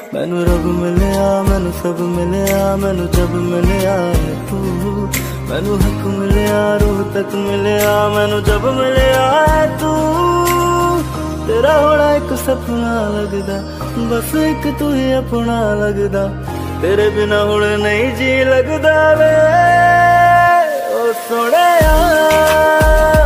मैनू रब मिलया, मैनू सब मिलया, मैनू जब मिलया है तू। मैनू हक मिलया, रूह तक मिलया, मैनू जब मिलया है तू। तेरा होना एक सपना लगदा, बस एक तू ही अपना लगदा। तेरे बिना हुण नहीं जी लगदा वे ओ सोहणिया।